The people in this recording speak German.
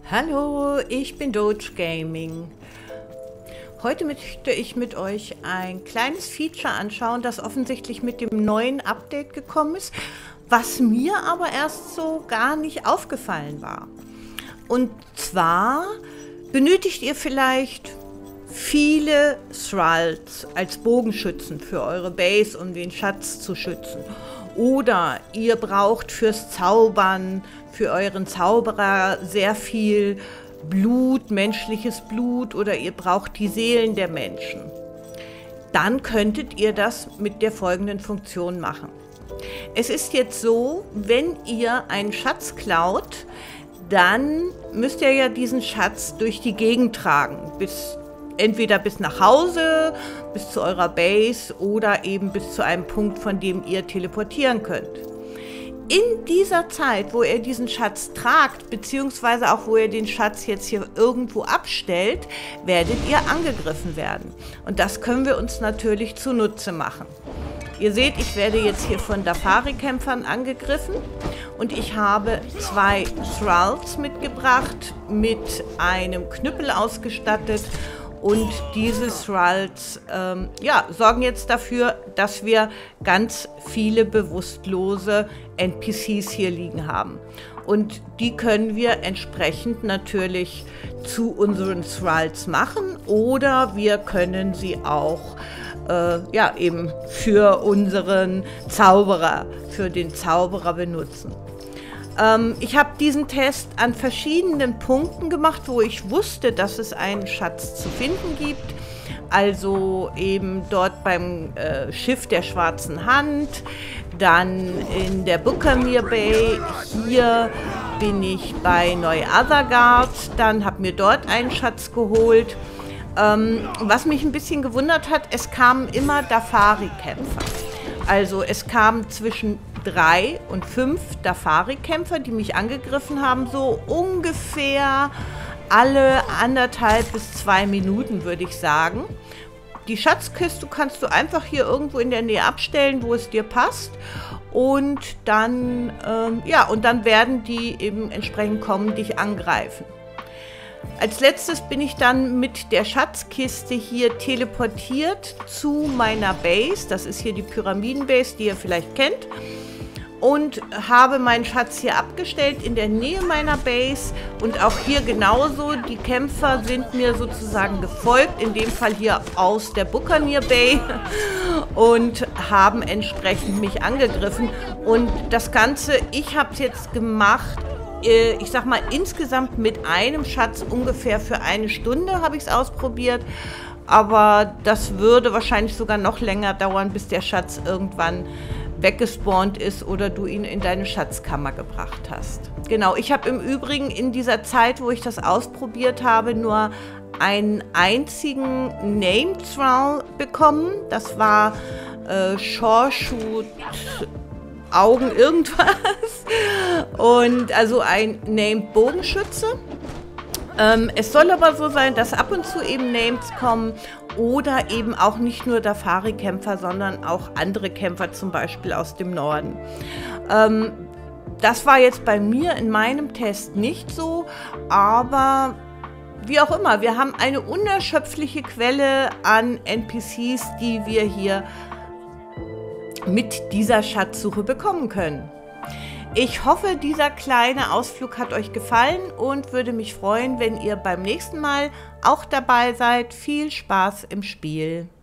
Hallo, ich bin Doge Gaming. Heute möchte ich mit euch ein kleines Feature anschauen, das offensichtlich mit dem neuen Update gekommen ist, was mir aber erst so gar nicht aufgefallen war. Und zwar benötigt ihr vielleicht viele Thralls als Bogenschützen für eure Base, um den Schatz zu schützen. Oder ihr braucht fürs Zaubern, für euren Zauberer sehr viel Blut, menschliches Blut, oder ihr braucht die Seelen der Menschen. Dann könntet ihr das mit der folgenden Funktion machen. Es ist jetzt so, wenn ihr einen Schatz klaut, dann müsst ihr ja diesen Schatz durch die Gegend tragen, entweder bis nach Hause, bis zu eurer Base oder eben bis zu einem Punkt, von dem ihr teleportieren könnt. In dieser Zeit, wo ihr diesen Schatz tragt, beziehungsweise auch wo ihr den Schatz jetzt hier irgendwo abstellt, werdet ihr angegriffen werden. Und das können wir uns natürlich zunutze machen. Ihr seht, ich werde jetzt hier von Dafari-Kämpfern angegriffen und ich habe 2 Thralls mitgebracht, mit einem Knüppel ausgestattet. Und diese Thralls sorgen jetzt dafür, dass wir ganz viele bewusstlose NPCs hier liegen haben. Und die können wir entsprechend natürlich zu unseren Thralls machen, oder wir können sie auch eben für unseren Zauberer, für den Zauberer benutzen. Ich habe diesen Test an verschiedenen Punkten gemacht, wo ich wusste, dass es einen Schatz zu finden gibt. Also eben dort beim Schiff der Schwarzen Hand, dann in der Bukkamir Bay, hier bin ich bei Neu-Azagard, dann habe mir dort einen Schatz geholt. Was mich ein bisschen gewundert hat, es kamen immer Dafari-Kämpfer. Also es kamen zwischen 3 und 5 Dafari-Kämpfer, die mich angegriffen haben, so ungefähr alle 1,5 bis 2 Minuten, würde ich sagen. Die Schatzkiste kannst du einfach hier irgendwo in der Nähe abstellen, wo es dir passt. Und dann, dann werden die eben entsprechend kommen, dich angreifen. Als letztes bin ich dann mit der Schatzkiste hier teleportiert zu meiner Base. Das ist hier die Pyramidenbase, die ihr vielleicht kennt. Und habe meinen Schatz hier abgestellt in der Nähe meiner Base. Und auch hier genauso, die Kämpfer sind mir sozusagen gefolgt, in dem Fall hier aus der Bukkamir Bay, und haben entsprechend mich angegriffen. Und das Ganze, ich habe es jetzt gemacht, ich sag mal, insgesamt mit einem Schatz ungefähr für 1 Stunde habe ich es ausprobiert. Aber das würde wahrscheinlich sogar noch länger dauern, bis der Schatz irgendwann weggespawnt ist oder du ihn in deine Schatzkammer gebracht hast. Genau, ich habe im Übrigen in dieser Zeit, wo ich das ausprobiert habe, nur einen einzigen Named Thrall bekommen. Das war Shorshoot Augen irgendwas. Und also ein Named Bogenschütze. Es soll aber so sein, dass ab und zu eben Names kommen oder eben auch nicht nur Dafari-Kämpfer, sondern auch andere Kämpfer, zum Beispiel aus dem Norden. Das war jetzt bei mir in meinem Test nicht so, aber wie auch immer, wir haben eine unerschöpfliche Quelle an NPCs, die wir hier mit dieser Schatzsuche bekommen können. Ich hoffe, dieser kleine Ausflug hat euch gefallen und würde mich freuen, wenn ihr beim nächsten Mal auch dabei seid. Viel Spaß im Spiel!